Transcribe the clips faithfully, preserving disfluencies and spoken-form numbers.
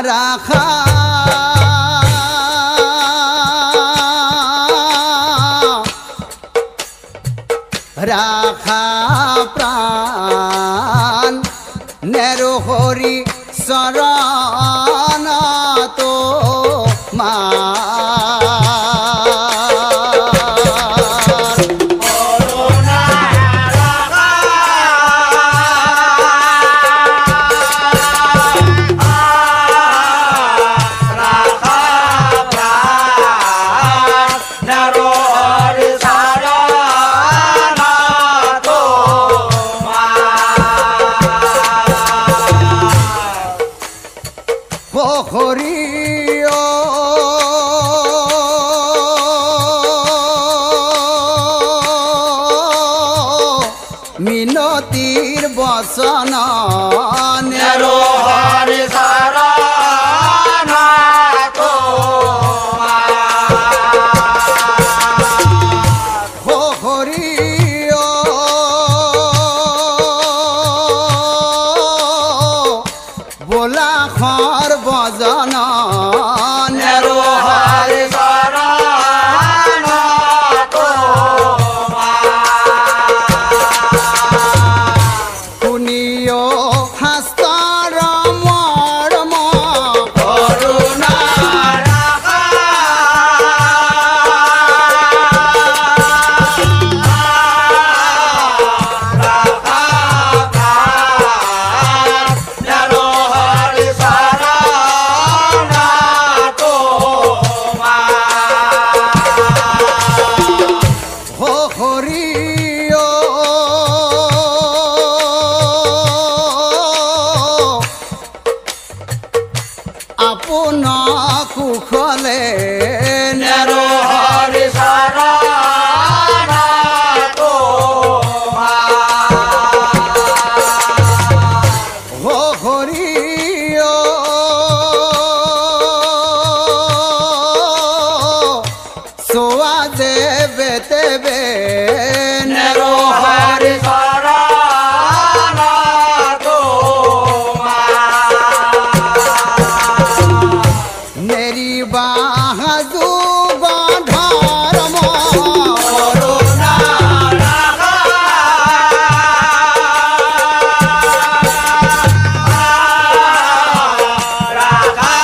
রাখা রাখা প্রাণ নেরো হরি শরণ তো মা মিনতির বসন নেরো হরি শরণ তো হো হরি ও বোলা খর বজন নেরো হরি শরণ তো শুনিও হাস্তৰ মৰ্ম করুণা রাখা রাখা নেরো হরি শরণ তো মা হো হরি ও আপন কুশলে নেরো হরি শরণ তো মা হো হরি ও সোয়া দেবে দেবে নেরো হরি শরণ তো মা নেরি বাহাজু গন্ধর্ম করুণা রাখা রাখা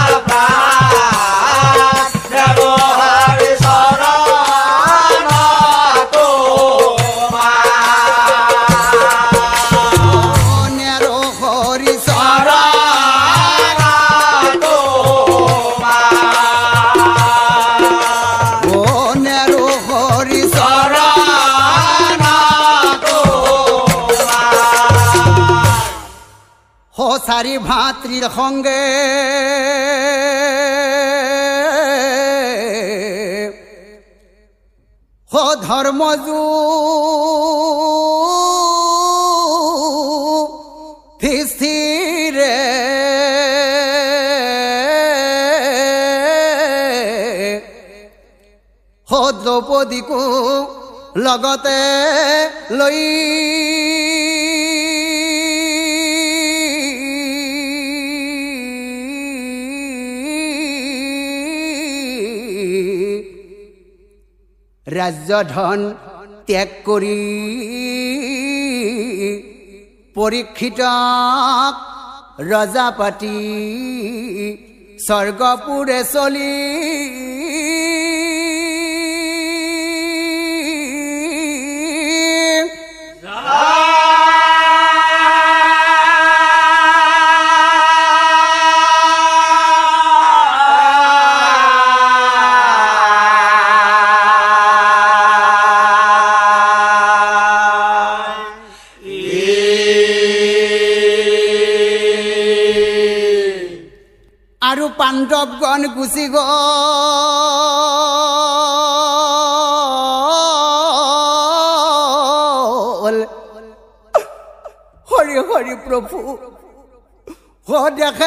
প্রাণ নেরো হরি শরণ তো মা নেরো হরি শরণ তো মা ও নেরো হরি শরণ তো মা হো সারি ভাতৃর সঙ্গে হো ধর্মজু স্থিরে হো দ্রৌপদীকু লগতে লৈ ৰাজ্যধন ত্যাগ কৰি পৰীক্ষিতক ৰজা পাতি স্বৰ্গপুৰে চলি আৰু পাণ্ডৱগণ গুচি গল হৰি হৰি প্ৰভু হো দেখে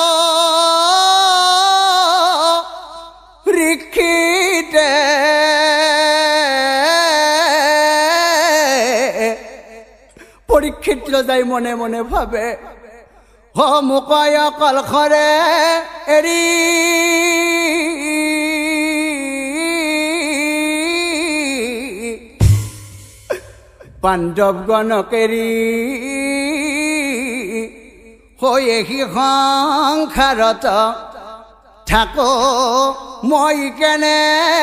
ঋষিতে পৰীক্ষিত যাই মনে মনে ভাবে হ মুকয় কলখৰে এৰি পাণ্ডৱগণক এৰি হৈ সি সংসাৰত থাকো মই কেনে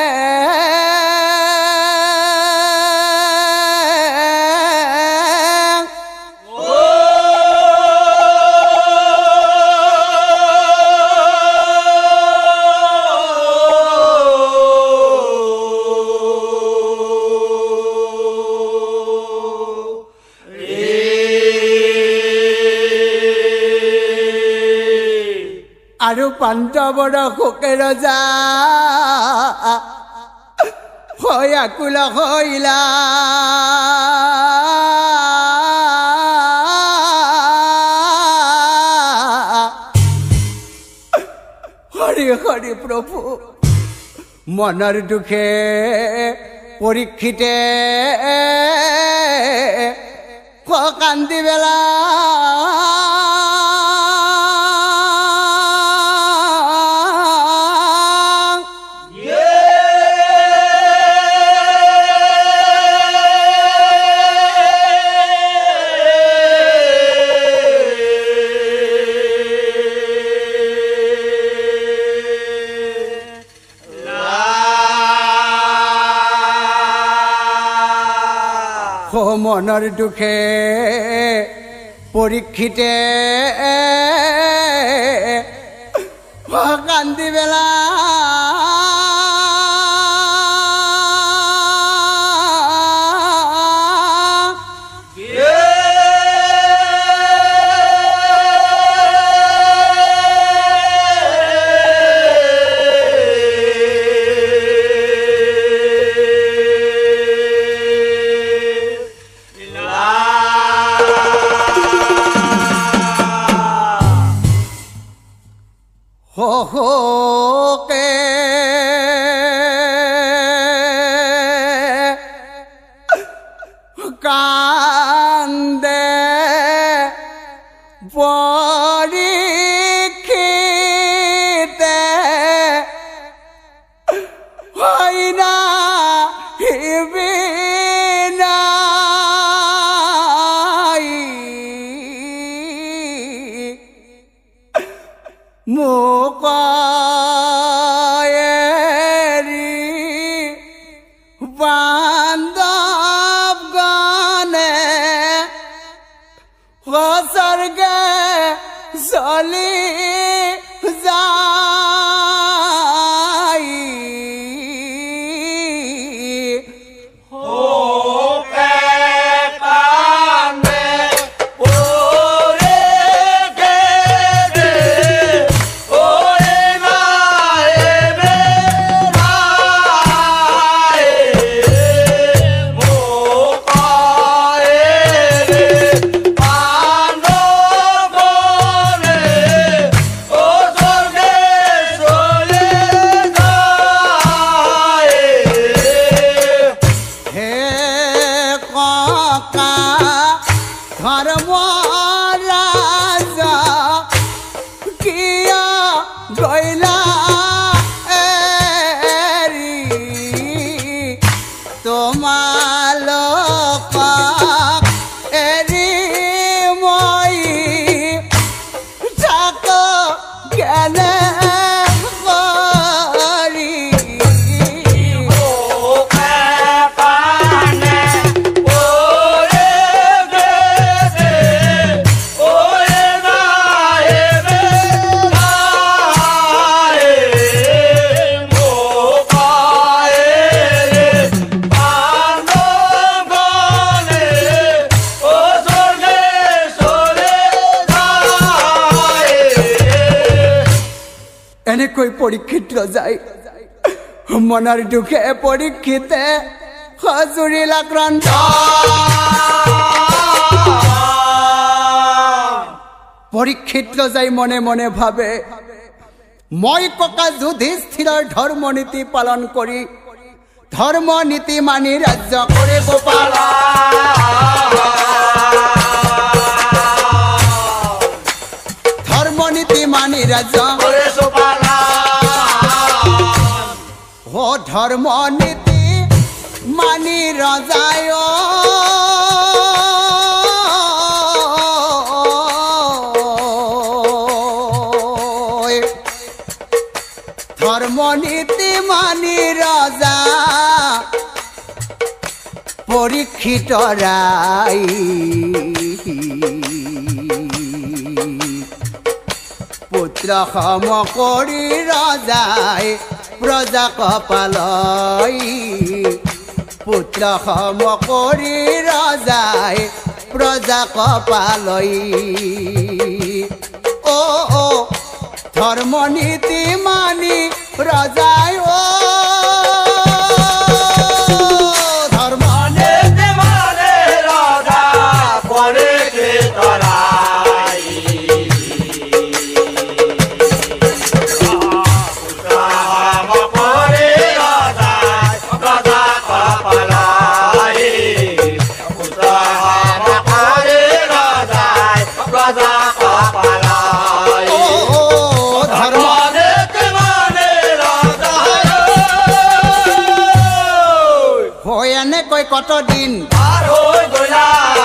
আৰু পাণ্ডৱৰ শোকেৰ যা হৈ আকুল হৈলা হৰি হৰি প্ৰভু মনৰ দুখে পৰীক্ষিতে কান্দি বেলা মনৰ দুখে পৰীক্ষিতে কান্দি বেলা হোকে কান্দে পৰীক্ষিতে হয় না মুকয়েৰি বান্ধৱগণে স্বৰ্গে চলি যায় ধর্ম রাজা কিয়া গইলা এরি তোমালোক এরি মই থাকো কেনে এনেকৈ পৰীক্ষিত যায় মনৰ দুখে পৰীক্ষিতে হজুৰিল আক্ৰান্ত পৰীক্ষিত যায় মনে মনে ভাবে মই ককা যুধিষ্ঠিৰৰ ধৰ্ম নীতি পালন কৰি ধৰ্ম নীতি মানি ৰাজ্য কৰে গোপাল ৰাজ্য ও ধৰ্ম নীতি মানি ৰজায় ধৰ্ম নীতি মানি ৰজা পৰীক্ষিত ৰাই পুত্ৰ সম কৰি ৰজাই প্ৰজাক পালয় পুত্ৰ সম কৰি ৰজাই প্ৰজাক পালয় ও ও ধৰ্ম নীতি মানি ৰজাই ও কত দিন পাৰ হৈ গলা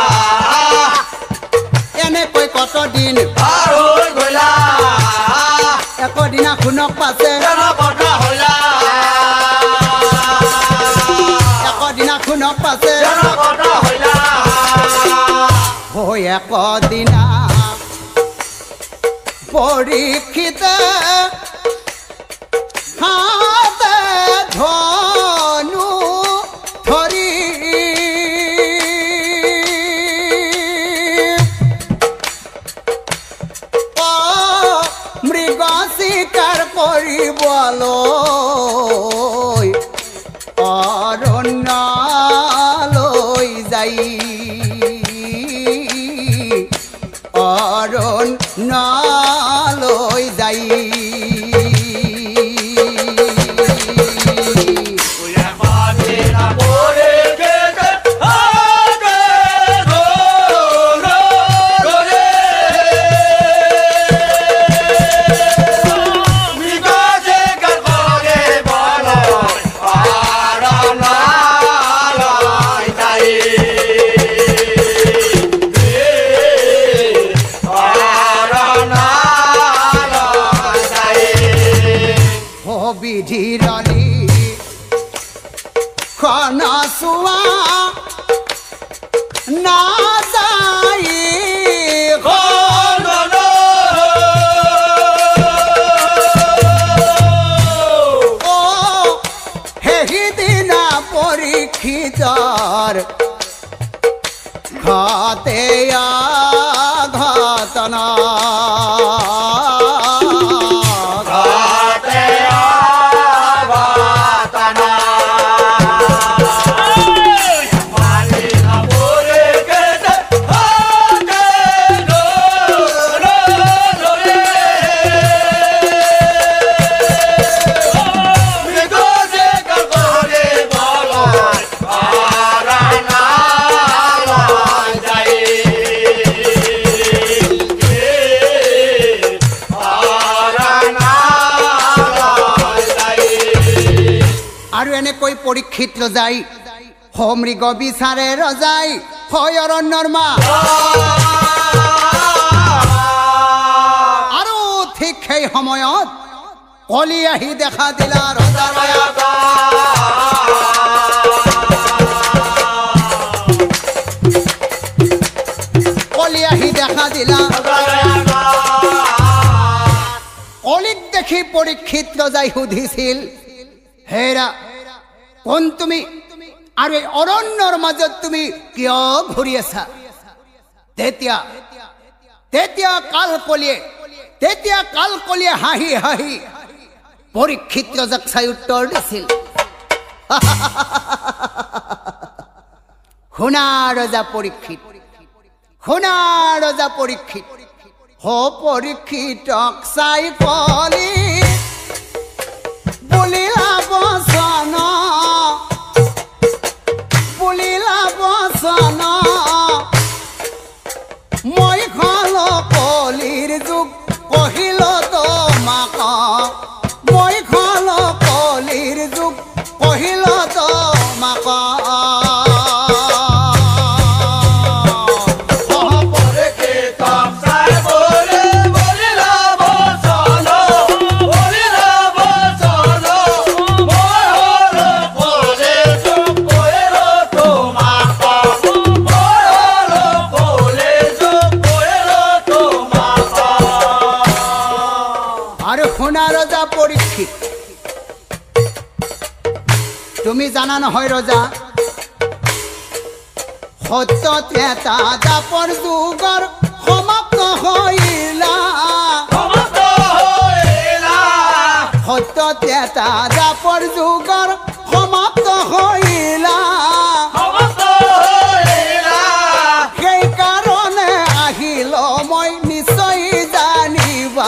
এনেকৈ কত দিন পাৰ হৈ গলা একদিনা খুনক পাছে কথা হলা একদিনা খুনক পাছে কথা হলা হৈ একদিনা পৰীক্ষিত হাতে ধনু ধৰি মৃগ শিকাৰ কৰিবলৈ অৰণ্যলৈ যাই অৰণ্যলৈ যাই বিধিৰালি খানা চোৱা না যায় ও সেইদিনা পৰীক্ষিতৰ ঘাতে ঘটনা এনেকৈ পৰীক্ষিত ৰজাই সমৃগ বিচাৰে ৰজাই হয় অৰণ্যৰ মা আৰু ঠিক সেই সময়ত কলি আহি দেখা দিলা ৰজাৰ কলি আহি দেখা দিলা কলিক দেখি পৰীক্ষিত ৰজাই সুধিছিল হেৰা কোন তুমি আৰু এই অৰণ্যৰ মাজত তুমি কিয় ঘূৰি আছা তেতিয়া তেতিয়া কালকলিয়ে তেতিয়া কালকলিয়ে হাঁহি হাঁহি পৰীক্ষিত ৰজাক চাই উত্তৰ দিছিল শুনা ৰজা পৰীক্ষিত শুনা ৰজা পৰীক্ষিত হ পৰীক্ষিতক চাই কলি বুলিলা বচন বুলিলা বচন মই খাল কলিৰ যুগ কহিল তো আর সোনা রজা পরীক্ষিত তুমি জানা নহয় রজা সত্য ত্ৰেতা দাপৰ যুগৰ সমাপ্ত হইলা সত্য ত্ৰেতা দাপৰ যুগৰ সমাপ্ত হইলা সেই কাৰণে আহিল মই নিশ্চয় জানিবা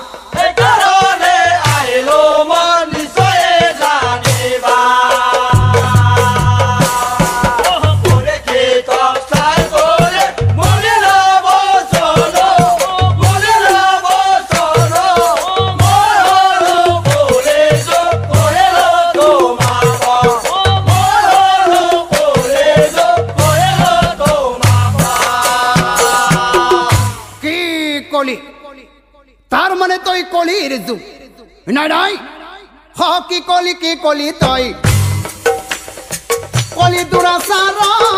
তার মানে তই কলির যুগ নাই নাই হ কি কলি কি কলি তই কলি দুরাচার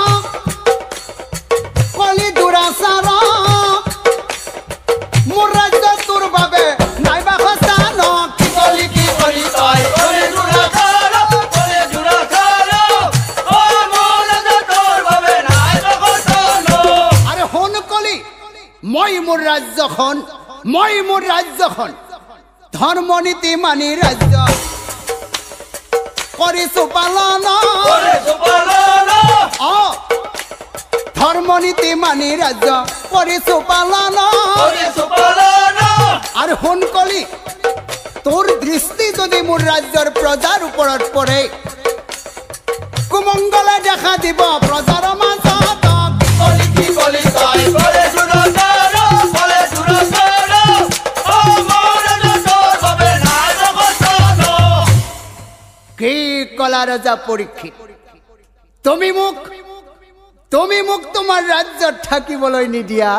কলি দুরাচার মোর রাজ্য তোর বাবে নাইবা সস্তান কি কলি কি কলি তই কলি দুরাচার কলি দুরাচার ও মোর রাজ্য তোর বাবে নাইবা সস্তান আরে হন কলি মই মোর রাজ্যখন মই মোর রাজ্যখন ধর্মনীতি মানি রাজ্য করিছো পালন ধর্মনীতি মানি রাজ্য করিছো পালন আর শুন কলি তোর দৃষ্টি যদি মোর রাজ্যর প্রজার উপরত পড়ে কুমঙ্গলে দেখা দিব প্রজার মাজত কলি কি কলি তই করে সুরতার বলে সুরতার কি কলা রাজা পরীক্ষিত তুমি মুখ তুমি মুখ তোমার রাজ্য থাকিবলৈ নিদিয়া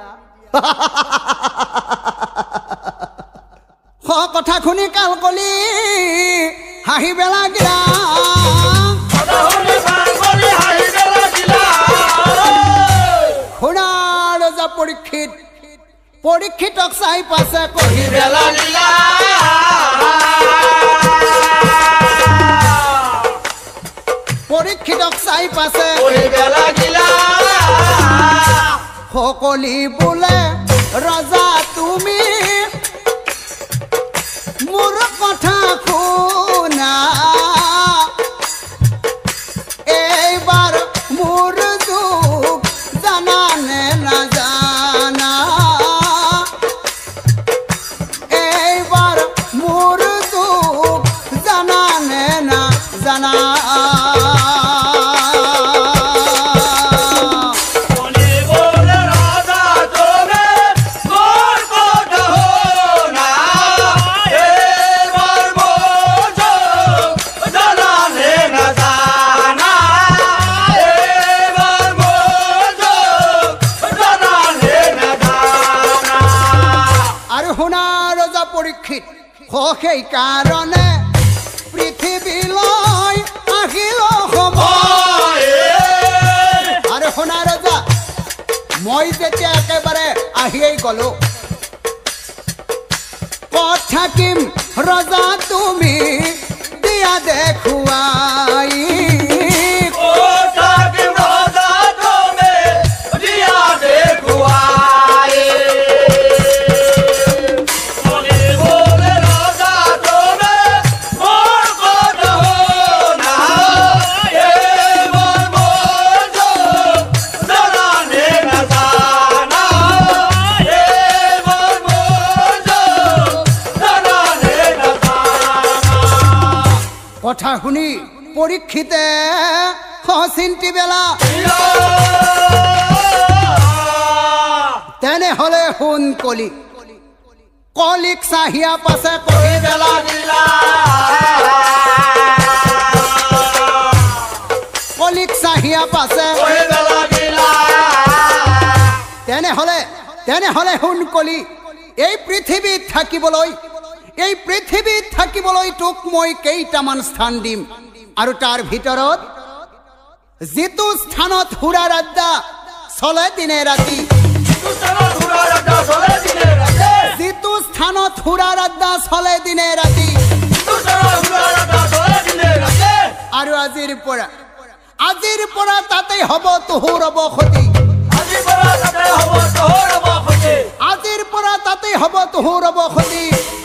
হ কথা শুনি কাল কলি হাঁহিবে লাগিলা শুনা ৰজা পৰীক্ষিত পৰীক্ষিতক চাই পাছে কহিবে লাগিলা পৰীক্ষিতক চাই পাছে সকলি বোলে ৰজা তুমি মোৰ কথা শুনা এইবাৰ মোৰ দুখ জানানে নাজানা এইবাৰ মোৰ দুখ জানানে নাজানা পরীক্ষিত সেই কারণে পৃথিবীলৈ আহিল সময় আরে শুনা ৰজা মই যেতিয়া একেবাৰে আহিয়েই গলো ক'ত থাকিম ৰজা তুমি দিয়া দেখুৱাই কথা শুনি পরীক্ষিতে চিন্তি বেলা তেনে হলে শুন কলি কলিক চাহিয়া পাছে কহি বেলা কলিক চাহিয়া পাছে তেনে হলে তেনে হলে শুন কলি এই পৃথিবীত থাকিবলৈ এই পৃথিবীত থাকিবলৈ তোক মই কেইটামান স্থান দিম আৰু তাৰ ভিতৰত যেটো স্থানত হুৰা ৰাজ্য চলে দিনে ৰাতি যেটো স্থানত হুৰাৰ আড্ডা চলে দিনে ৰাতি আৰু আজিৰ পৰা আজিৰ পৰা তাতেই হ'ব তোৰ বসতি আজিৰ পৰা তাতেই হ'ব তোৰ বসতি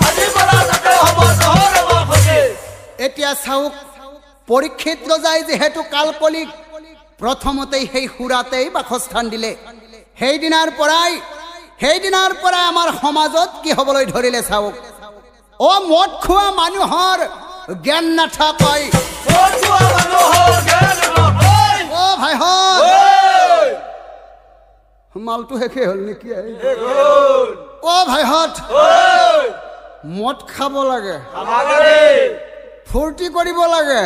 এতিয়া চাওক পৰীক্ষিত ৰজাই যেহেতু কালকলিক প্ৰথমতেই সেই হুৰাতেই বাসস্থান দিলে সেই দিনাৰ পৰাই সেই দিনাৰ পৰাই আমাৰ সমাজত কি হ'বলৈ ধৰিলে চাওক অ মদ খোৱা মানুহৰ জ্ঞান নাথাকৈ অ ভাইহঁত মালটো শেষে হ'ল নেকি অ ভাইহঁত মদ খাব লাগে ফূৰ্তি কৰিব লাগে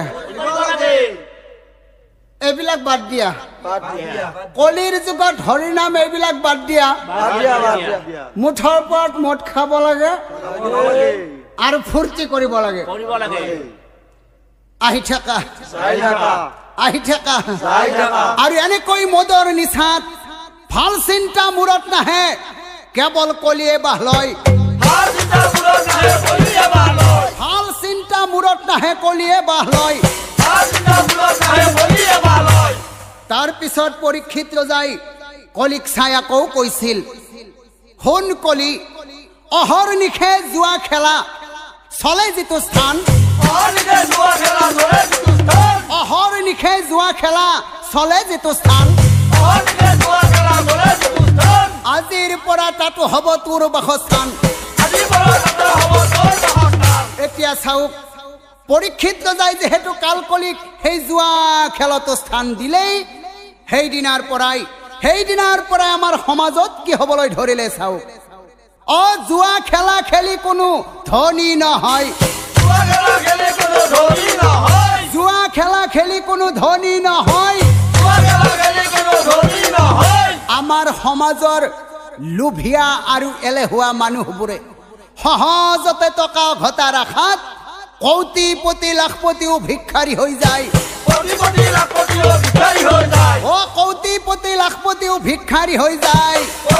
এইবিলাক বাদ দিয়া কলিৰ যুগত হৰি নাম এইবিলাক বাদ দিয়া মুঠৰ ওপৰত মদ খাব লাগে আৰু ফূৰ্তি কৰিব লাগে আহি থাকা আহি থাকা আৰু এনেকৈ মদৰ নিচাত ভাল চিন্তা মূৰত নাহে কেৱল কলিয়ে বাহ লয় ভাল চিন্তা মূৰত নাহে কলিয়ে বাহ লয় তাৰ পিছত পৰীক্ষিত ৰজাই কলিক চাই আকৌ কৈছিল শুন কলি অহৰ নিশে জুৱা খেলা চলে যিটো স্থান অহৰ নিশে জুৱা খেলা চলে যিটো স্থান আজিৰ পৰা তাতো হ'ব তোৰ বাসস্থান এতিয়া চাওক পৰীক্ষিত ৰজাই যেহেতু কালকলিক সেই জুৱা খেলতো স্থান দিলেই সেই দিনাৰ পৰাই সেই দিনাৰ পৰাই আমাৰ সমাজত কি হ'বলৈ ধৰিলে চাওক অ জুৱা খেলা খেলি কোনো ধনী নহয় জুৱা খেলা খেলি কোনো ধনী নহয় আমাৰ সমাজৰ লোভিয়া আৰু এলেহুৱা মানুহবোৰে সহজতে টকা ঘটা ৰাখাত কৌটিপতি লাখপতিও ভিক্ষাৰী হৈ যায় অ কৌটিপতি লাখপতিও ভিক্ষাৰী হৈ যায়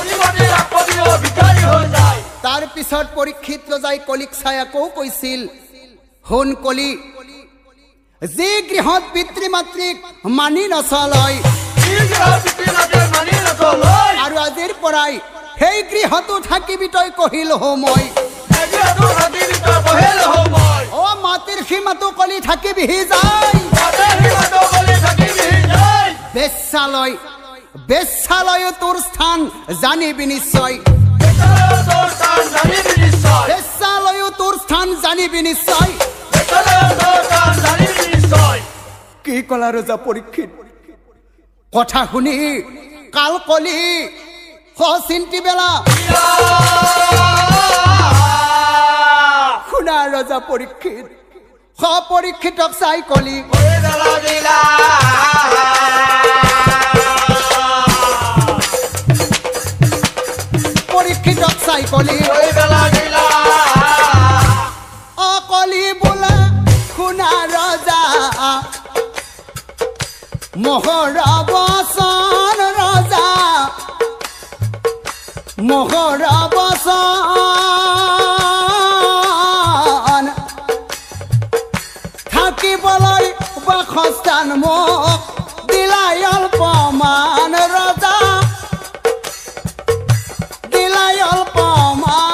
তাৰ পিছত পৰীক্ষিত ৰজাই কলিক চাই আকৌ কৈছিল শুন কলি যি গৃহত পিতৃ মাতৃক মানি নচলয় আৰু আজিৰ পৰাই সেই গৃহতো থাকিবি তই কহিল হো মই অ মাটিৰ সীমাতো কলি থাকিবিহি যায় বেশ্যালয় বেশ্যালয় তোৰ স্থান জানিবি নিশ্চয় বেশ্যালয় তোৰ স্থান জানিবি নিশ্চয় কি কলা ৰজা পৰীক্ষিত কথা শুনি কালকলি চিন্তি বেলা শুনা ৰজা পৰীক্ষিত পৰীক্ষিতক চাই কলি পৰীক্ষিতক চাই কলি অকলি বোলা শুনা ৰজা মোহৰা বচন ৰজা মোহৰা বচন থাকিবলৈ বাসস্থান মোক দিলাই অল্পমান ৰজা দিলাই অল্পমান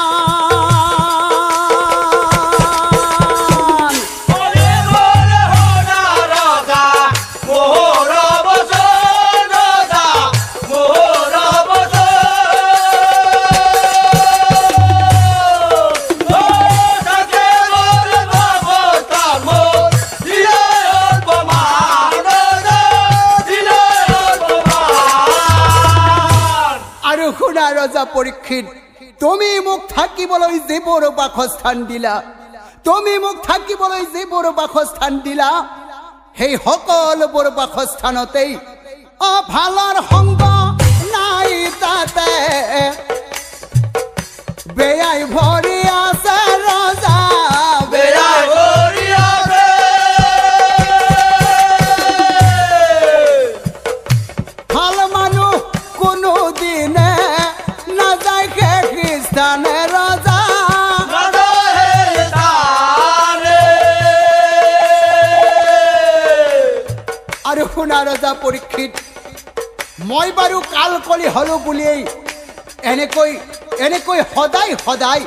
ৰজা পৰীক্ষিত তুমি মোক থাকিবলৈ যিবোৰ বাসস্থান দিলা তুমি মোক থাকিবলৈ যিবোৰ বাসস্থান দিলা সেই সকলোবোৰ বাসস্থানতেই অভালৰ সংগ নাই তাতে বেয়াই ভৰি আছে ৰজা বেয়াই ভৰি আছে ভাল মানুহ কোনো দিনে নাযায় খ্ৰীষ্টানে ৰজা ৰজা পৰীক্ষিত মই বাৰু কাল কলি হলো বুলি এনেকৈ এনেকৈ সদায় সদায়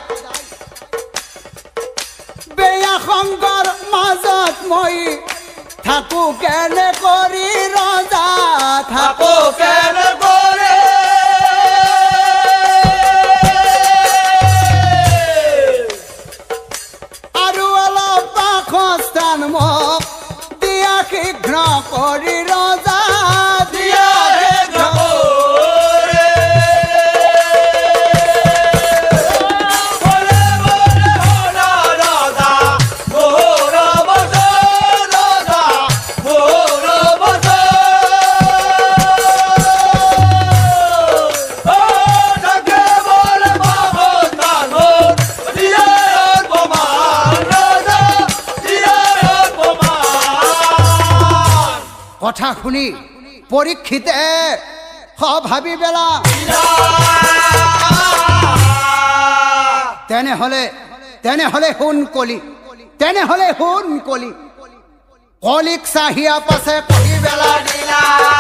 বেয়া সংগৰ মাজত মই থাকো কেনে কৰি ৰজা থাকো কেনে কৰি আৰু অলপ বাসস্থান মোক দিয়া শীঘ্ৰ কৰি ৰজা দিয়া কথা শুনি পৰীক্ষিতে ভাবি বেলা তেনেহলে তেনেহলে শুন কলি তেনেহলে শুন কলি কলিক চাহিয়া পাছে কলি বেলা দিলা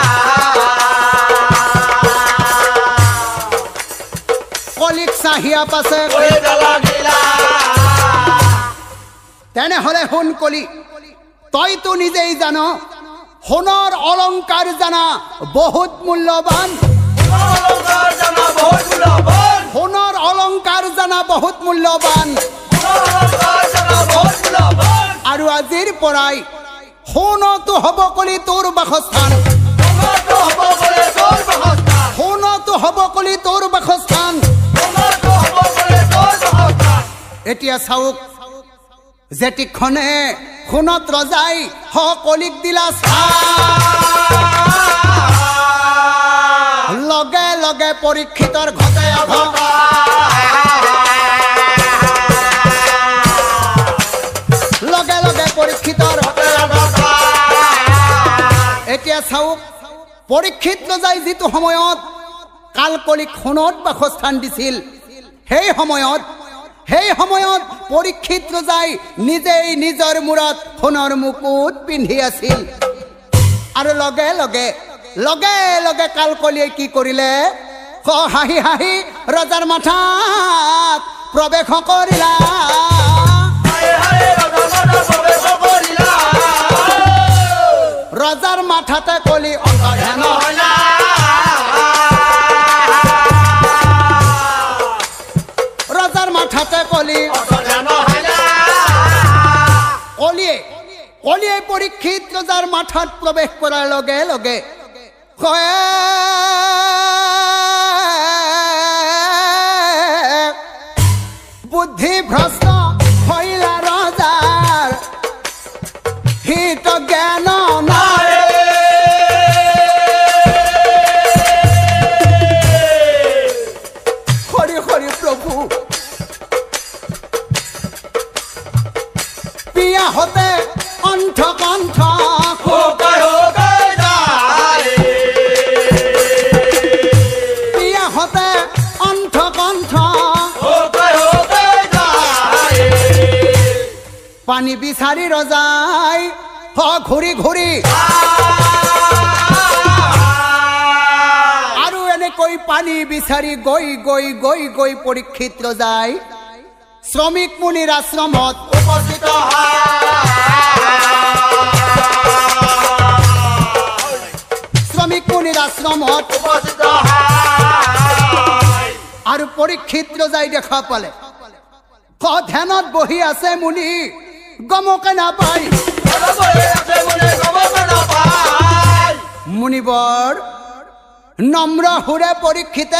কলিক চাহিয়া পাছে কলি বেলা দিলা তেনেহলে শুন কলি তই তো নিজেই জানো সোণৰ অলংকাৰ জানা বহুত মূল্যৱান সোণৰ অলংকাৰ জানা বহুত মূল্যৱান আৰু আজিৰ পৰাই সোণতো হ'ব কলি তোৰ বাসস্থান সোণতো হ'ব কলি তোৰ বাসস্থান এতিয়া চাওক জেটিখনে সোণত ৰজাই সকলিক দিলা লগে লগে পৰীক্ষিতৰ ঘটে লগে লগে পৰীক্ষিতৰ এতিয়া চাওক পৰীক্ষিত ৰজাই যিটো সময়ত কালকলিক সোণত বাসস্থান দিছিল সেই সময়ত সেই সময়ত পৰীক্ষিত ৰজাই নিজেই নিজৰ মূৰত সোণৰ মুকুট পিন্ধি আছিল আৰু লগে লগে লগে লগে কালকলিয়ে কি কৰিলে হাঁহি হাঁহি ৰজাৰ মাথাত প্ৰৱেশ কৰিলা ৰজাৰ মাথাতে কলি অন্তৰ্ধান হলা ৰজাৰ মাথাতে কলি কলিয়ে কলিয়ে পৰীক্ষিত ৰজাৰ মাথাত প্ৰৱেশ কৰাৰ লগে লগে বুদ্ধি ভ্ৰষ্ট হইলা ৰজাৰ হিত জ্ঞান নাই হৰি হৰি প্ৰভু পিয়া হতে অন্থ কণ্ঠ পিয়া হতে অন্থ কণ্ঠ পানী বিচাৰি ৰজাই হ ঘূৰি ঘূৰি আৰু এনেকৈ পানী বিচাৰি গৈ গৈ গৈ গৈ পৰীক্ষিত ৰজাই শ্ৰমিক মুনিৰ আশ্ৰমত উপস্থিত শ্ৰমিক মুনিৰ আশ্ৰমত উপস্থিত আৰু পৰীক্ষিত ৰজাই দেখা পালে ধ্যানত বহি আছে মুনি গমকে নাপায় মুনিবৰ নম্ৰ সুৰে পৰীক্ষিতে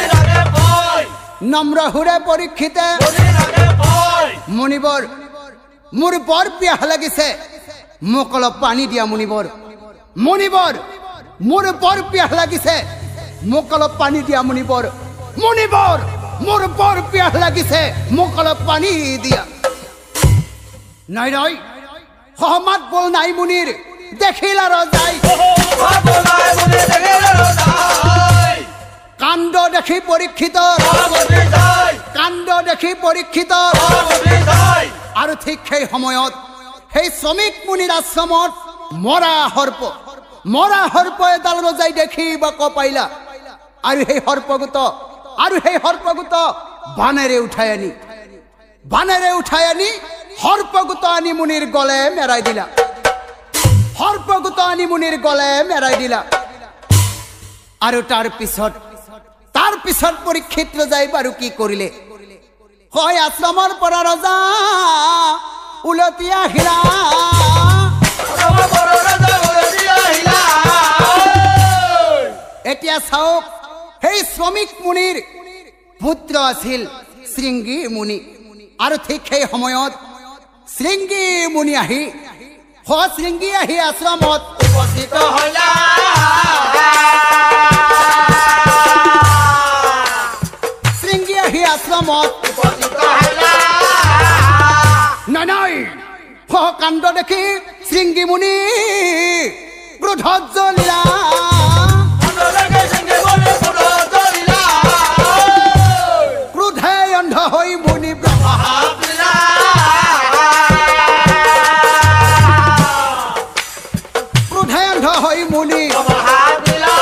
নম্ৰ সুৰে পৰীক্ষিতে মুনিবৰ মোৰ বৰ পিয়াহ লাগিছে মোক অলপ পানী দিয়া মুনিবৰ মুনিবৰ মোৰ বৰ পিয়াহ লাগিছে মোক অলপ পানী দিয়া মুনিবৰ মুনিবৰ মোৰ বৰ পিয়াহ লাগিছে মোক অলপ পানী দিয়া নাই নাই সহমত বল নাই মুনিৰ দেখিলা ৰজাই কাণ্ড দেখি পৰীক্ষিত কাণ্ড দেখি পৰীক্ষিত আৰু ঠিক সেই সময়ত সেই শ্ৰমিক মুনিৰ আশ্ৰমত মৰা সৰ্প মৰা সৰ্প এডাল ৰজাই দেখি বাক পাইলা আৰু সেই সৰ্পগুত আৰু সেই সৰ্পগুত বানেৰে উঠাই আনি বানেৰে উঠাই আনি সৰ্পগুত আনি মুনিৰ গলে মেৰাই দিলা সৰ্পগুত আনি মুনিৰ গলে মেৰাই দিলা আৰু তাৰ পিছত তাৰ পিছত পৰীক্ষিত ৰজাই বাৰু কি কৰিলে হয় আশ্ৰমৰ পৰা ৰজা উলটি আহিলা এতিয়া চাওক সেই শ্ৰমিক মুনিৰ পুত্ৰ আছিল শৃংগী মুনি আৰু ঠিক সেই সময়ত শৃংগী মুনি আহি হ শৃংগী আহি আশ্ৰমত উপস্থিত হলা শৃংগী আহি আশ্ৰমত উপস্থিত হলা নাই নাই হ কাণ্ড দেখি শৃংগী মুনি ক্ৰোধত জ্বলিলা ক্ৰোধে অন্ধ হৈ মুনি ব্ৰহ্মহাপ দিলা ক্ৰোধে অন্ধ হৈ মুনি ব্ৰহ্মহাপ দিলা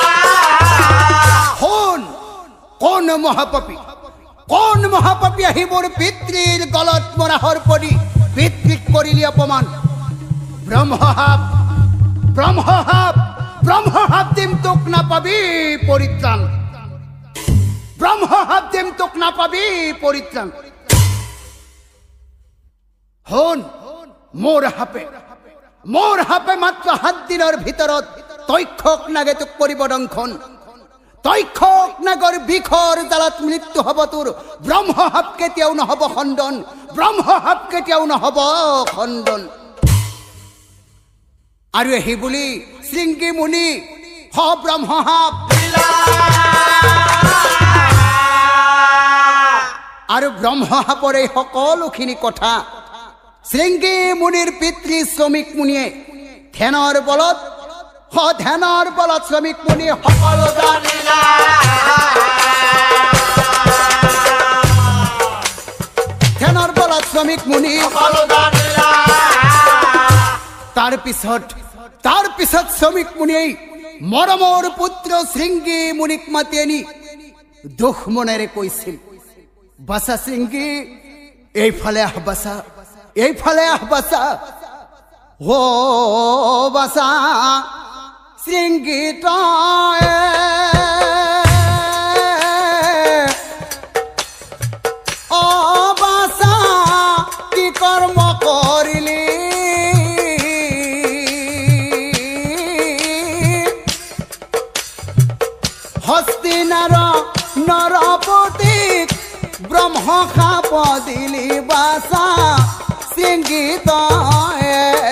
শুন কোন মহাপাপী কোন মহাপাপী আহি মোৰ পিতৃৰ গলত মৰা সৰ্পদি পিতৃক কৰিলি অপমান ব্ৰহ্মহাপ ব্ৰহ্মহাপ ব্ৰহ্মহাপ দিম তোক নাপাবি পৰিত্ৰাণ ব্ৰহ্মহাপ দিম তোক নাপাবি পৰিত্ৰাণ শুন মোৰ হাপে মোৰ হাপে মাত্ৰ সাত দিনৰ ভিতৰত তক্ষক নাগে তোক কৰিব দংশন তক্ষক নাগৰ বিষৰ জালত মৃত্যু হ'ব তোৰ ব্ৰহ্মহাপ কেতিয়াও নহ'ব খণ্ডন ব্ৰহ্মহাপ কেতিয়াও নহ'ব খণ্ডন আৰু এই বুলি শৃংগী মুনি হ ব্ৰহ্মহাপ আৰু ব্ৰহ্মহাপৰ এই সকলোখিনি কথা শৃংগী মুনিৰ পিতৃ শ্ৰমিক মুনিয়ে ধ্যানৰ বলত হ ধ্যানৰ বলত শ্ৰমিক মুনিয়ে সকলো জানিলা ধ্যানৰ বলত শ্ৰমিক মুনি সকলো জানিলা তাৰ পিছত তাৰ পিছত শ্ৰমিক মুনিয়ে মৰমৰ পুত্ৰ শৃংগী মুনিক মাতি আনি দুখ মনেৰে কৈছিল বাছা শৃংগী এইফালে আহ বাছা এইফালে আহ বাছা ও বাছা শৃংগী তই অ বাছা কি কৰ্ম কৰিলি হস্তিনাৰ নৰপতিক ব্ৰহ্মশাপ দিলি বাছা শৃংগী তই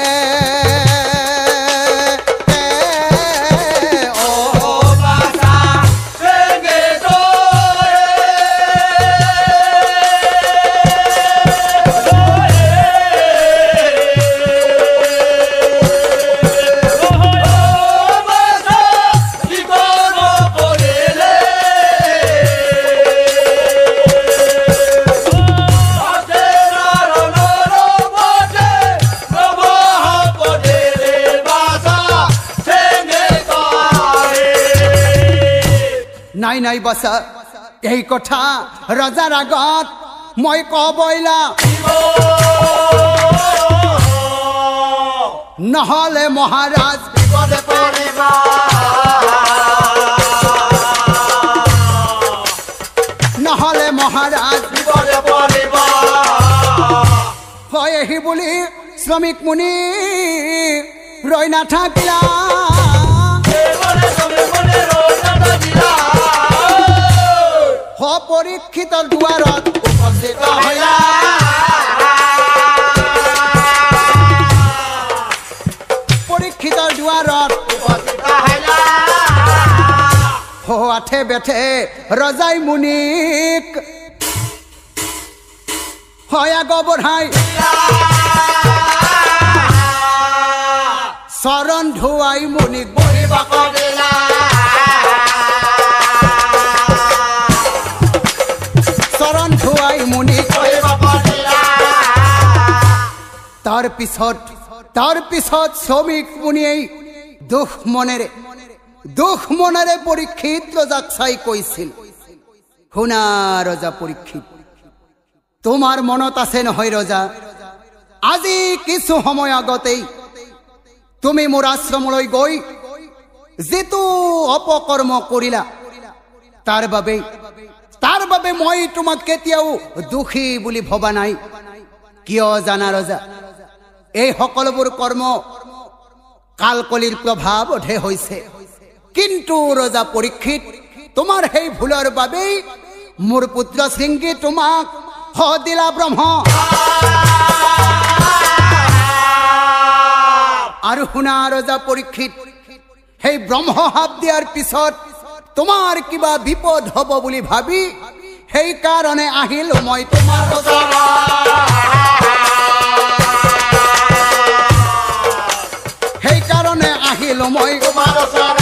নাই নাই বাছা এই কথা ৰজাৰ আগত মই কবইলা নহলে মহাৰাজ বিপদে পৰিব নহলে মহাৰাজ বিপদে পৰিব হয় এই বুলি শ্ৰমিক মুনি ৰৈ নাথাকিলা পৰীক্ষিতৰ দুৱাৰত উপস্থিত হলা পৰীক্ষিতৰ দুৱাৰত উপস্থিত হলা হো আঠে বেঠে ৰজাই মুনিক হয় আগ বঢ়াই চৰণ ধুৱাই মুনিক বহিব দিলা চৰণ ধুৱাই মুনিক বহিব দিলা তাৰ পিছত তাৰ পিছত শ্ৰমিক মুনিয়ে দুখ মনেৰে দুখ মনেৰে পৰীক্ষিত ৰজাক চাই কৈছিল, শুনা ৰজা পৰীক্ষিত, তোমাৰ মনত আছে নহয় ৰজা, আজি কিছু সময় আগতেই তুমি মোৰ আশ্ৰমলৈ গৈ যেটো অপকৰ্ম কৰিলা তাৰ বাবে তাৰ বাবে মই তোমাক কেতিয়াও দুখী বুলি ভবা নাই। কিয় জানা ৰজা, এই সকলোবোৰ কৰ্ম কালকলিৰ প্ৰভাৱতহে হৈছে। কিন্তু ৰজা পৰীক্ষিত, তোমাৰ সেই ভুলৰ বাবেই মোৰ পুত্ৰ শৃংগী তোমাক হ দিলা ব্ৰহ্ম। আৰু শুনা ৰজা পৰীক্ষিত, সেই ব্ৰহ্ম শাপ দিয়াৰ পিছত তোমাৰ কিবা বিপদ হ'ব বুলি ভাবি সেই কাৰণে আহিলো মই তোমাৰ ওচৰত। সেই কাৰণে আহিলো মই তোমাৰ ওচৰত।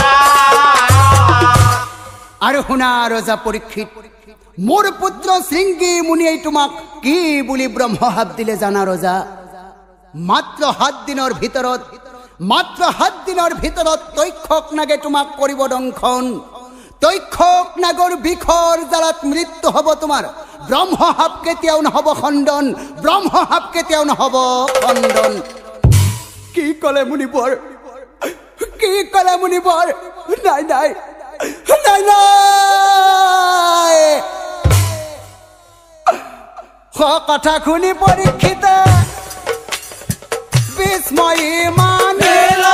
আৰু শুনা ৰজা পৰীক্ষিত, মোৰ পুত্ৰ শৃংগী মুনিয়ে তোমাক কি বুলি ব্ৰহ্ম শাপ দিলে জানা ৰজা? মাত্ৰ সাত দিনৰ ভিতৰত মাত্ৰ সাত দিনৰ ভিতৰত তক্ষক নাগে তোমাক কৰিব দংশন। তক্ষক নাগৰ বিষৰ জালত মৃত্যু হ'ব তোমাৰ। ব্ৰহ্ম শাপ কেতিয়াও নহ'ব খণ্ডন, ব্ৰহ্ম শাপ কেতিয়াও নহ'ব খণ্ডন। কি ক'লে মুনিবৰ, কি ক'লে মুনিবৰ? নাই নাই নাই নাই। কথা শুনি পৰীক্ষিত বিস্ময়ী মানিলা।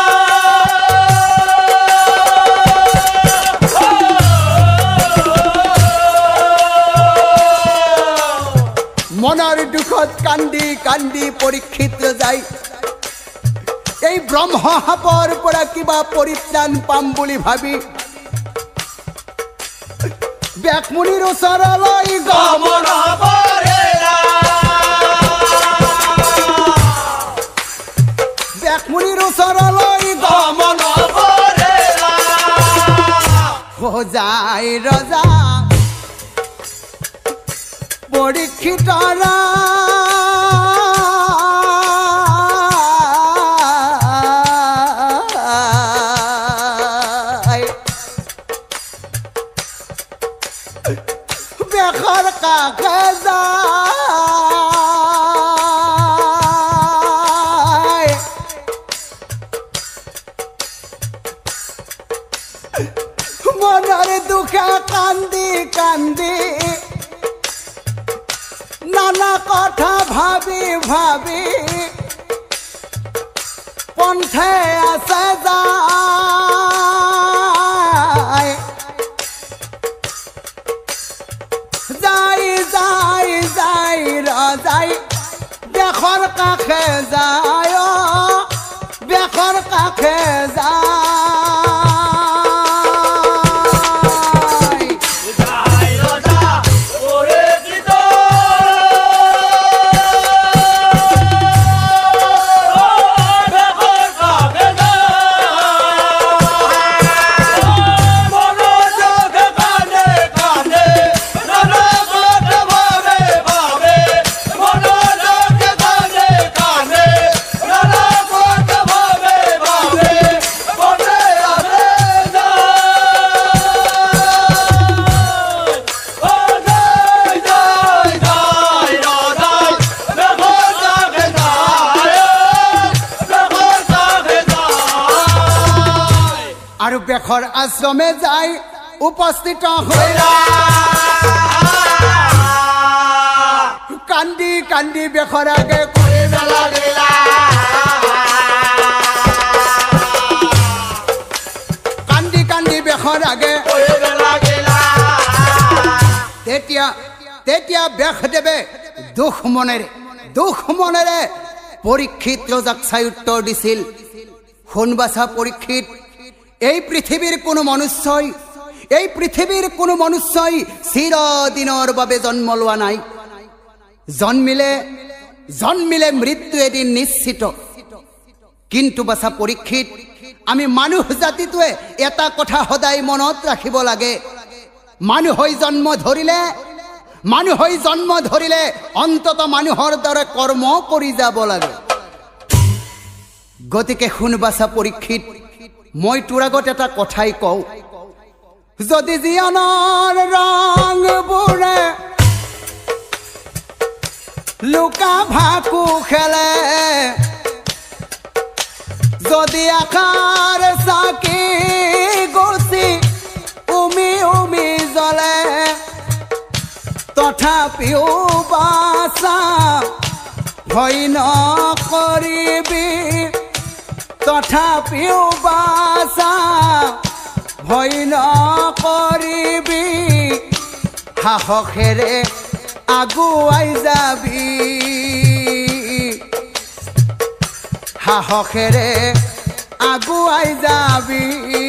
মনৰ দুখত কান্দি কান্দি পৰীক্ষিত যায় এই ব্ৰহ্ম শাপৰ পৰা কিবা পৰিত্ৰাণ পাম বুলি ভাবি ব্যাসমুনিৰ ওচৰলৈ গমন কৰিলা। ব্যাসমুনিৰ ওচৰলৈ গমন কৰিলা। যায় ৰজা পৰীক্ষিতৰা বেখৰ কাষে যায়। মনৰ দুখে কান্দি কান্দি নানা কথা ভাবি ভাবি পন্থে আছে যায়। যাই যাই যাই ৰজাই বেখৰ কাষে যায়, বেখৰ কাষে যায়। আৰু বেখৰ আশ্ৰমে যাই উপস্থিত হৈলা। কান্দি কান্দি বেখৰ আগে কৰিব লাগিলা। কান্দি কান্দি বেখৰ আগে কৰিব লাগিলা। তেতিয়া তেতিয়া ব্যাসদেৱে দুখ মনেৰে দুখ মনেৰে পৰীক্ষিত ৰজাক চাই উত্তৰ দিছিল, শুনবাছা পৰীক্ষিত, এই পৃথিৱীৰ কোনো মনুষ্যই এই পৃথিৱীৰ কোনো মনুষ্যই চিৰদিনৰ বাবে জন্ম লোৱা নাই। জন্মিলে জন্মিলে মৃত্যু এদিন নিশ্চিত। কিন্তু বাছা পৰীক্ষিত, আমি মানুহ জাতিটোৱে এটা কথা সদায় মনত ৰাখিব লাগে, মানুহ হৈ জন্ম ধৰিলে মানুহ হৈ জন্ম ধৰিলে অন্তত মানুহৰ দৰে কৰ্ম কৰি যাব লাগে। গতিকে শুনবাছা পৰীক্ষিত, মই তোৰ আগত এটা কথাই কওঁ যদি জীৱনৰ ৰংবোৰে লুকা ভাকু খেলে যদি আকার চাকি গছি উমি উমি জ্বলে তথাপিও বাচা ভয় নকৰিবি তথাপিও বাচা ভয় নকৰিবি সাহসেৰে আগুৱাই যাবি সাহসেৰে আগুৱাই যাবি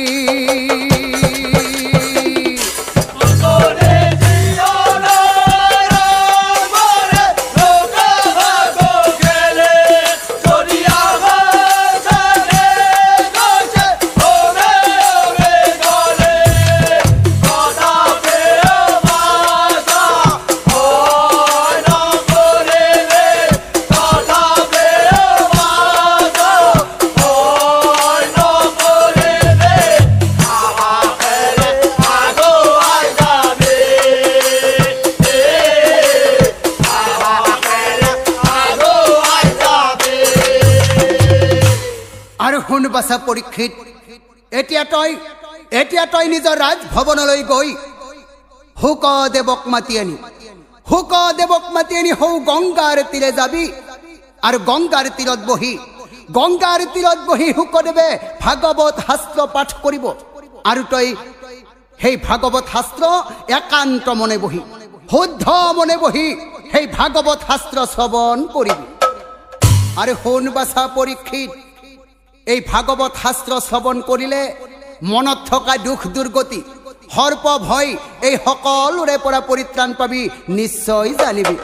বাসা পৰীক্ষিত এতিয়া তই এতিয়া তই নিজৰ ৰাজভৱনলৈ গৈ হুকদেৱক মাতি আনি হুকদেৱক মাতি আনি হৌ গংগাৰ তীৰে যাবি আৰু গংগাৰ তীৰত বহি গংগাৰ তীৰত বহি হুকদেৱে ভাগৱত শাস্ত্ৰ পাঠ কৰিব আৰু তই সেই ভাগৱত শাস্ত্ৰ একান্ত মনে বহি শুদ্ধ মনে বহি সেই ভাগৱত শাস্ত্ৰ শ্ৰৱণ কৰিবি আৰু শুন বাসা পৰীক্ষিত এই ভাগৱত শাস্ত্ৰ শ্ৰৱণ কৰিলে মনত থকা দুখ দুৰ্গতি সৰ্প ভয় এই সকলোৰে পৰা পৰিত্ৰাণ পাবি নিশ্চয় জানিবি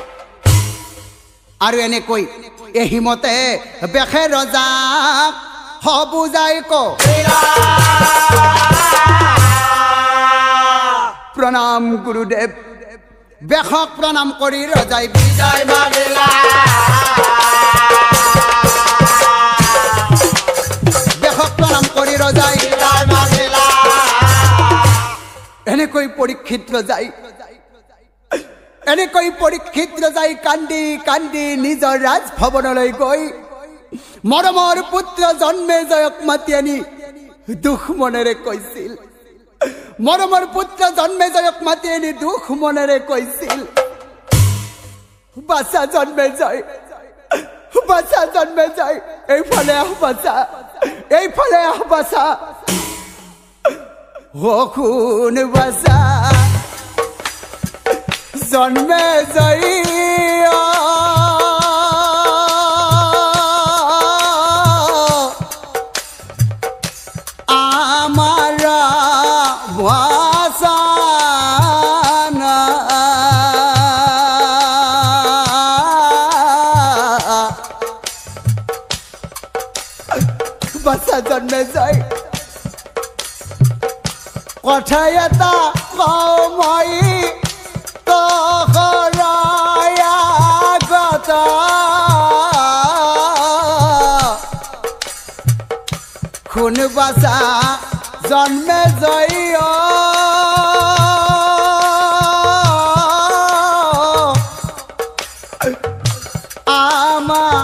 আৰু এনেকৈ এহিমতে বেখে ৰজাক হবুজাই ক প্ৰণাম গুৰুদেৱ বেখক প্ৰণাম কৰি ৰজাই বিজয় মাগিলা প্ৰণাম কৰি ৰজাই এনেকৈ পৰীক্ষিত ৰজাই এনেকৈ পৰীক্ষিত ৰজাই কান্দি কান্দি নিজৰ ৰাজভৱনলৈ গৈ মৰমৰ পুত্ৰ জন্মে জয়ক মাতি আনি দুখ মনেৰে কৈছিল মৰমৰ পুত্ৰ জন্মে জয়ক মাতি আনি দুখ মনেৰে কৈছিল বাছা জন্মে জয় বাছা জন্মে জয় এইফালে আহ বাছা এইফালে আহ বাছা হকুন বাছা জন্মে জয় আমার বাছা বাছা জন্মে যায় কথা এটা কওঁ মই তহৰায়াগত শুন বাছা জন্মে জয় আমার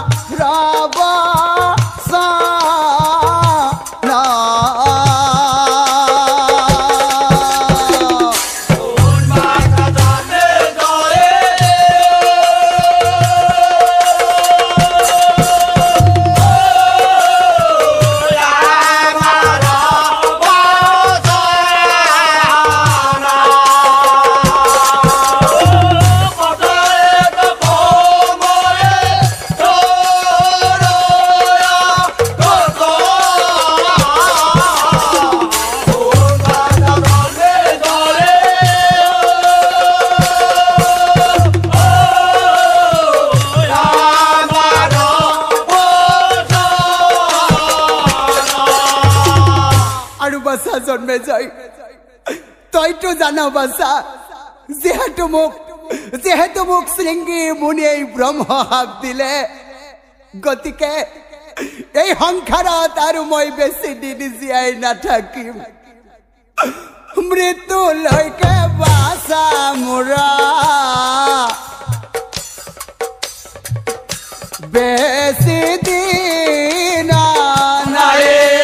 জন্মে যায় তইতো জানা বাছা যেহেতু মোক যেহেতু মোক শৃঙ্গী মুনিয়ে ব্ৰহ্ম শাপ দিলে গতিকে এই সংসাৰত আৰু মই বেছি দিন জীয়াই নাথাকিম মৃত্যুলৈকে বাছা মোৰা বেছি দিন নাই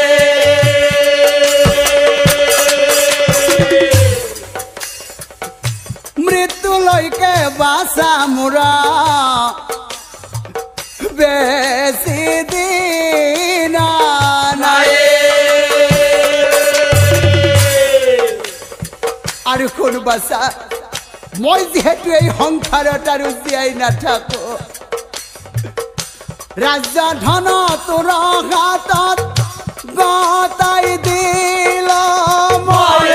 মৃত্যুলৈকে বাছা মোৰা বেছি দিন নাই আৰু কোন বাছা মই যিহেতু এই সংসাৰত আৰু জীয়াই নাথাকো ৰাজ্য ধন তোৰ হাতত গতাই দিল মই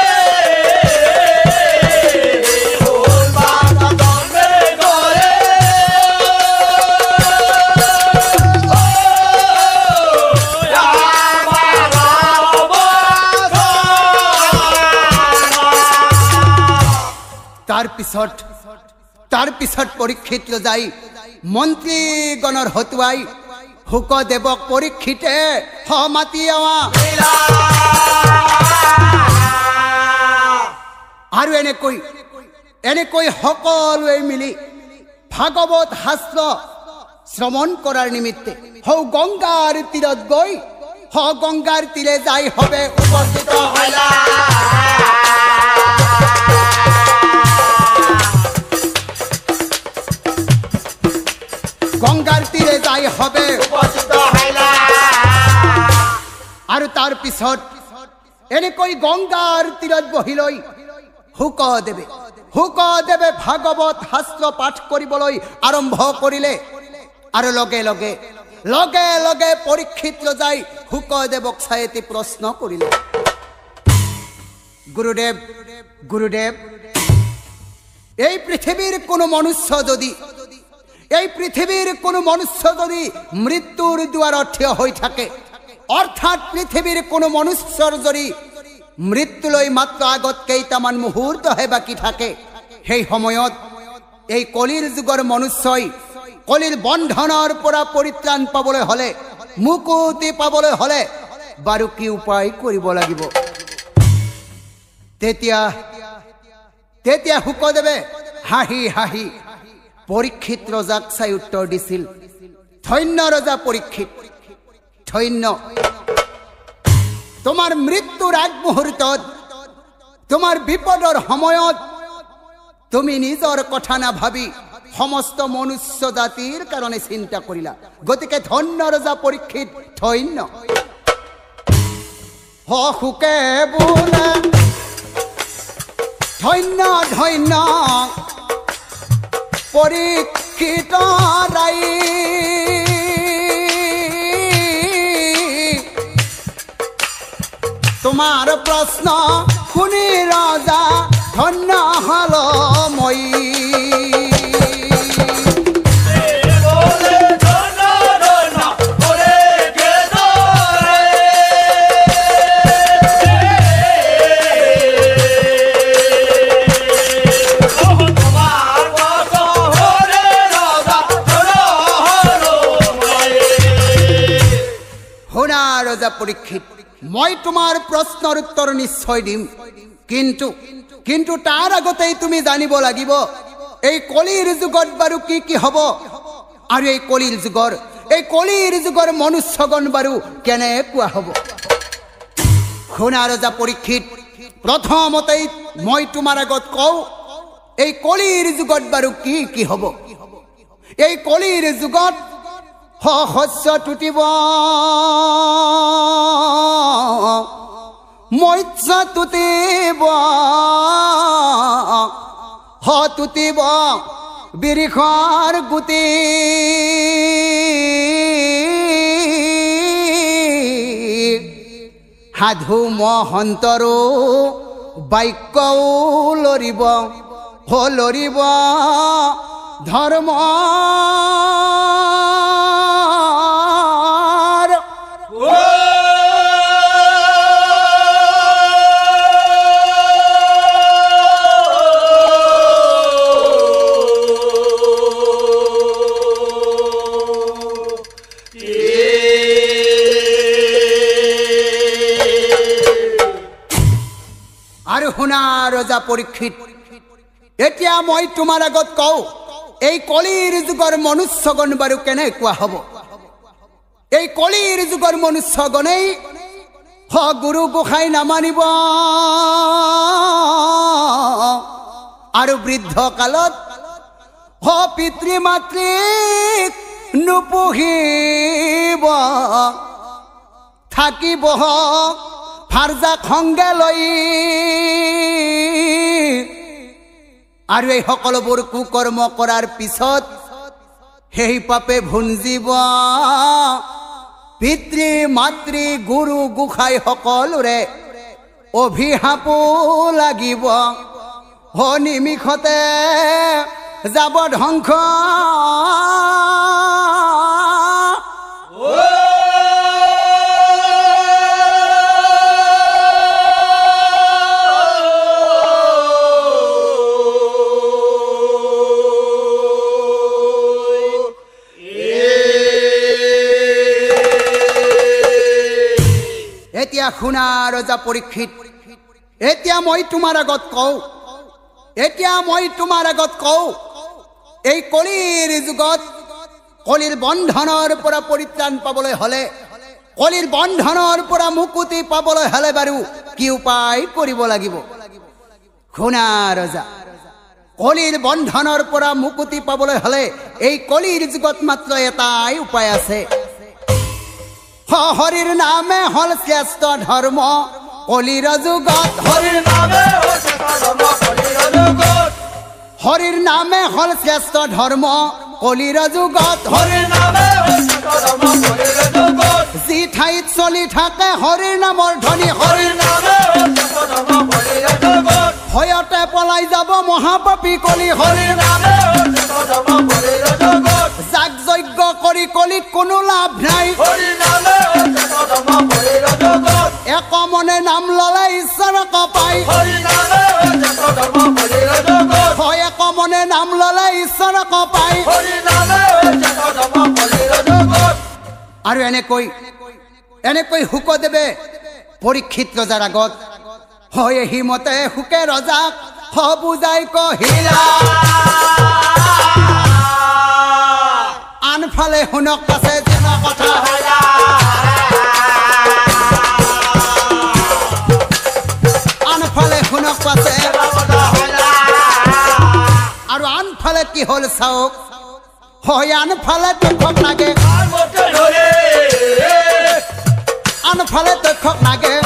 তাৰ পিছত তাৰ পিছত পৰীক্ষিত যাই মন্ত্ৰীগণৰ হতুৱাই শুকদেৱক পৰীক্ষিতে মাতি আৱা আৰু এনেকৈ এনেকৈ সকলোৱে মিলি ভাগৱত শাস্ত্ৰ শ্ৰৱণ কৰাৰ নিমিত্তে হৌ গংগাৰ তীৰত গৈ হ গংগাৰ তীৰে যাই হবে উপস্থিত হলা গংগাৰ তীৰে যাই হবে উপস্থিত হলা আৰু তাৰ পিছত এনেকৈ গংগাৰ তীৰত বহি লৈ শুকদেৱে শুকদেৱে ভাগৱত শাস্ত্ৰ পাঠ কৰিবলৈ আৰম্ভ কৰিলে আৰু লগে লগে লগে লগে পৰীক্ষিত যাই শুকদেৱক চাই এটি প্ৰশ্ন কৰিলে গুৰুদেৱ গুৰুদেৱ এই পৃথিৱীৰ কোনো মনুষ্য যদি এই পৃথিৱীৰ কোনো মনুষ্য যদি মৃত্যুৰ দুৱাৰত থিয় হৈ থাকে অৰ্থাৎ পৃথিৱীৰ কোনো মনুষ্যৰ যদি মৃত্যুলৈ মাত্ৰ আগত কেইটামান মুহূৰ্তহে বাকী থাকে সেই সময়ত এই কলিৰ যুগৰ মনুষ্যই কলিৰ বন্ধনৰ পৰা পৰিত্ৰাণ পাবলৈ হলে মুকুতি পাবলৈ হলে বাৰু কি উপায় কৰিব লাগিব তেতিয়া তেতিয়া শুকদেৱে হাঁহি হাঁহি পৰীক্ষিত ৰজাক চাই উত্তৰ দিছিল ধন্য ৰজা পৰীক্ষিত ধন্য তোমাৰ মৃত্যুৰ আগ মুহূৰ্তত তোমাৰ বিপদৰ সময়ত তুমি নিজৰ কথা নাভাবি সমস্ত মনুষ্য জাতিৰ কাৰণে চিন্তা কৰিলা গতিকে ধন্য ৰজা পৰীক্ষিত ধন্য হ শুকে বোলে ধন্য ধন্য পৰীক্ষিত ৰাই তোমাৰ প্ৰশ্ন শুনি ৰজা ধন্য হল মই পৰীক্ষিত মই তোমাৰ প্ৰশ্নৰ উত্তৰ নিশ্চয় দিম কিন্তু কিন্তু তাৰ আগতেই তুমি জানিব লাগিব এই কলিৰ যুগত বাৰু কি কি হ'ব আৰু এই কলিৰ যুগৰ এই কলিৰ যুগৰ মনুষ্যগণ বাৰু কেনেকুৱা হ'ব শুনা ৰজা পৰীক্ষিত প্ৰথমতেই মই তোমাৰ আগত কওঁ এই কলিৰ যুগত বাৰু কি কি হ'ব এই কলিৰ যুগত শস্য টুটিব মৎস্য টুটিব হ টুটিব বিৰিখৰ গুটি সাধু মহন্তৰো বাক্যও লৰিব হ লৰিব ধৰ্ম Yeah. শুনা ৰজা পৰীক্ষিত এতিয়া মই তোমাৰ আগত কওঁ এই কলিৰ যুগৰ মনুষ্যগণ বাৰু কেনেকুৱা হ'ব এই কলিৰ যুগৰ মনুষ্যগণেই হ গুৰু গোসাঁই নামানিব আৰু বৃদ্ধ কালত হ পিতৃ মাতৃক নুপুহিব থাকিব ফাৰজাক সংগে লৈ আৰু এই সকলোবোৰ কুকৰ্ম কৰাৰ পিছত সেই পাপে ভুঞ্জিব পিতৃ মাতৃ গুৰু গোসাঁই সকলোৰে অভিশাপো লাগিব হ নিমিষতে যাব ধ্বংস এতিয়া শুনা ৰজা পৰীক্ষিত এতিয়া মই তোমাৰ আগত কওঁ এতিয়া মই তোমাৰ আগত কওঁ এই কলিৰ যুগত কলিৰ বন্ধনৰ পৰা পৰিত্ৰাণ পাবলৈ হলে কলিৰ বন্ধনৰ পৰা মুক্তি পাবলৈ হলে বাৰু কি উপায় কৰিব লাগিব শুনা ৰজা কলিৰ বন্ধনৰ পৰা মুক্তি পাবলৈ হলে এই কলিৰ যুগত মাত্ৰ এটাই উপায় আছে হৰিৰ নামে হল শ্ৰেষ্ঠ ধৰ্ম কলিৰ যুগত হৰিৰ নামে হল শ্ৰেষ্ঠ ধৰ্ম কলিৰ যুগত হৰিৰ নামে হল শ্ৰেষ্ঠ ধৰ্ম কলিৰ যুগত হৰিৰ নামে হল শ্ৰেষ্ঠ ধৰ্ম কলিৰ যুগত যি ঠাইত চলি থাকে হৰিৰ নামৰ ধ্বনি হৰিৰ নামে হল শ্ৰেষ্ঠ ধৰ্ম কলিৰ যুগত ভয়তে পলাই যাব মহাপাপী কলি হৰিৰ নামে হল শ্ৰেষ্ঠ ধৰ্ম কলিৰ যুগত যাগ যজ্ঞ কৰি কলিত কোনো লাভ নাই হৰিৰ নামে হল শ্ৰেষ্ঠ ধৰ্ম কলিৰ যুগত এক মনে নাম ললে ঈশ্বৰক পাই হৰিৰ নামে হল শ্ৰেষ্ঠ ধৰ্ম কলিৰ যুগত হয় এক মনে নাম ললে ঈশ্বৰক পাই হৰিৰ নামে হল শ্ৰেষ্ঠ ধৰ্ম কলিৰ যুগত আৰু এনেকৈ এনেকৈ শুকদেৱে পৰীক্ষিত ৰজাৰ আগত হয় হিমতে শুকে ৰজাক হ বুজাই কহিলা আনফালে শুনক আছে যেন কথা হলা আনফালে শুনক আছে আৰু আনফালে কি হল চাওক হয় আনফালে দুখক লাগে আনফালে দুখক লাগে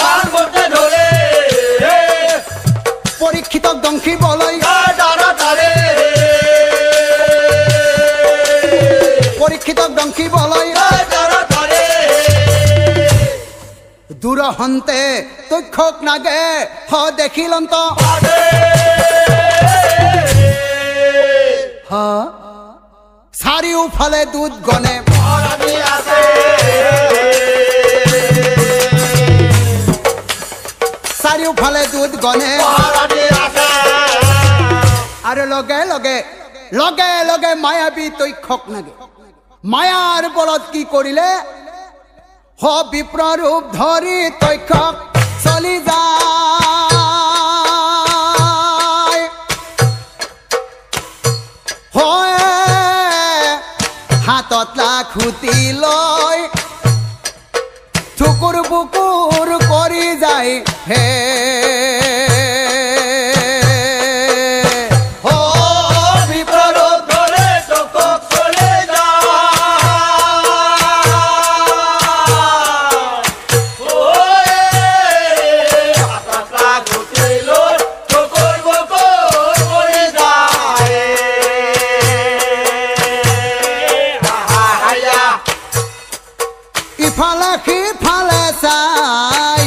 পৰীক্ষিতক দংশিবলৈ পৰীক্ষিতক দংশিবলৈ দূৰহন্তে তক্ষক নাগে হ দেখিলন্ত হ চাৰিওফালে দুধ গণে চাৰিওফালে দুধ গণে আৰু লগে লগে লগে লগে মায়াবী তক্ষক নাগে মায়াৰ বলত কি কৰিলে হ বিপ্ৰ ৰূপ ধৰি তক্ষক চলি যায় হয় হাতত লাখুটি লৈ ঠুকুৰ বুকুৰ কৰি যায় হে ইফালে সিফালে চাই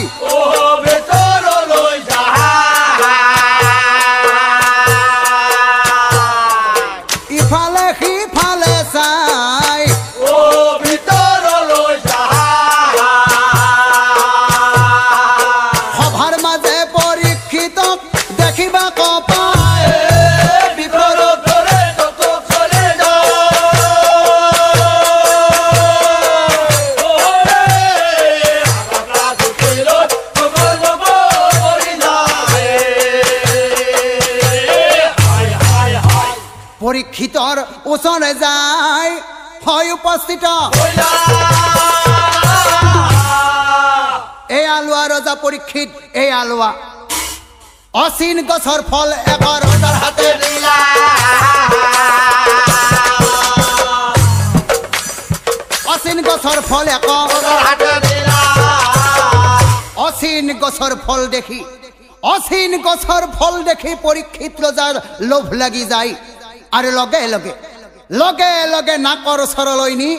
ইফালে সিফালে চাই সভাৰ মাজে পৰীক্ষিতক দেখিবা কপাই ওচৰে যায় হয় উপস্থিত এই আলোৱা ৰজা পৰীক্ষিত এই আলোৱা অচিন গছৰ ফল এবাৰ ৰজাৰ হাতে দিলা অচিন গছৰ ফল এবাৰ ৰজাৰ হাতে দিলা অচিন গছৰ ফল দেখি অচিন গছৰ ফল দেখি পৰীক্ষিত ৰজাৰ লোভ লাগি যায় আৰু লগে লগে লগে লগে নাকৰ ওচৰলৈ নি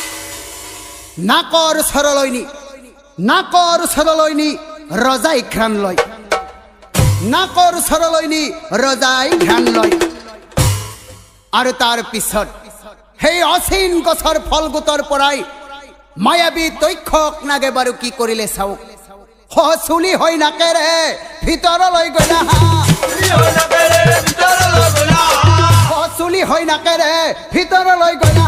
নাকৰ ওচৰলৈ নি নাকৰ ওচৰলৈ নি ৰজাই ঘ্ৰাণ লয় নাকৰ ওচৰলৈ নি ৰজাই ঘ্ৰাণ লয় আৰু তাৰ পিছত সেই অচিন গছৰ ফল গোটৰ পৰাই মায়াবী তক্ষক নাগে বাৰু কি কৰিলে চাওক হচুলি হৈ নাকেৰে ভিতৰলৈ গলা হচুলি হৈ নাকেৰে ভিতৰলৈ গলা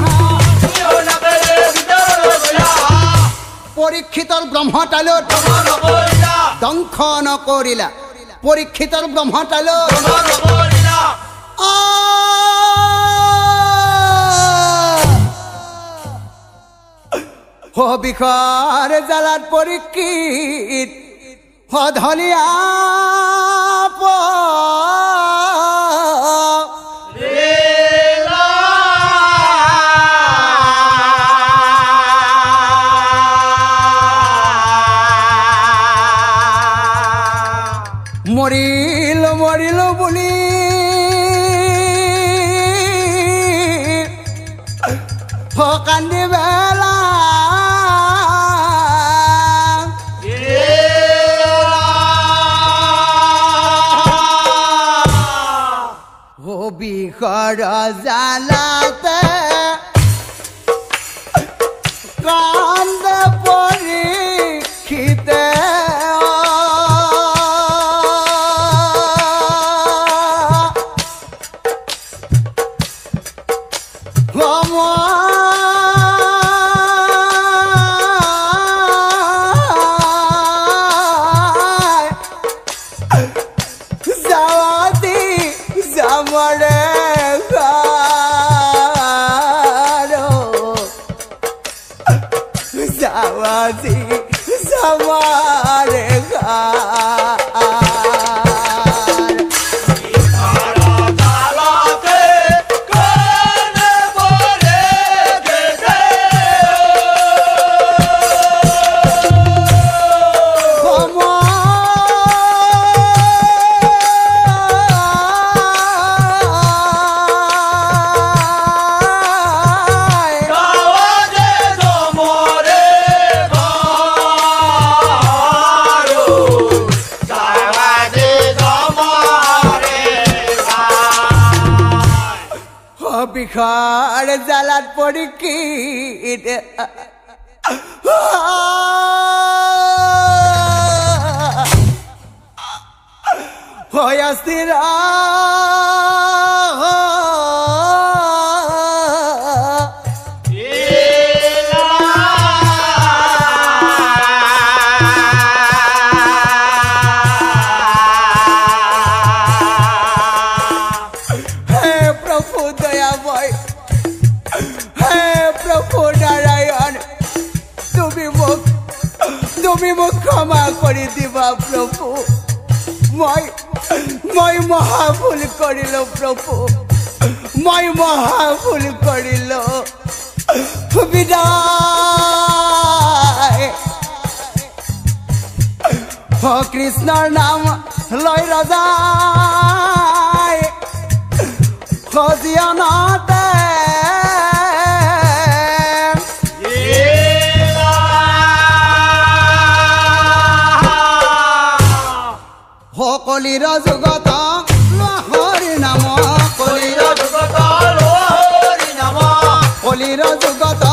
পৰীক্ষিতৰ ব্ৰহ্মতালত দংশ নকৰিলা পৰীক্ষিতৰ ব্ৰহ্মতালত বিষৰ জালাত পৰীক্ষিত সধলীয়া মৰিল মৰিল বুলি কান্দি বেলা বিষৰ জালাতে কান্দ পৰীক্ষিতে Zawadi, Zawadi, বিষৰ জালাত পৰীক্ষিত হৈ আছিল তুমি মোক ক্ষমা কৰি দিবা প্ৰভু মই মই মহা ভুল কৰিলো প্ৰভু মই মহা ভুল কৰিলো বিদায় হ কৃষ্ণৰ নাম লৈ ৰজাই সজিয়নতে কলিৰ জগত হৰি নাম কলিৰ জগত হৰি নাম কলিৰ জগত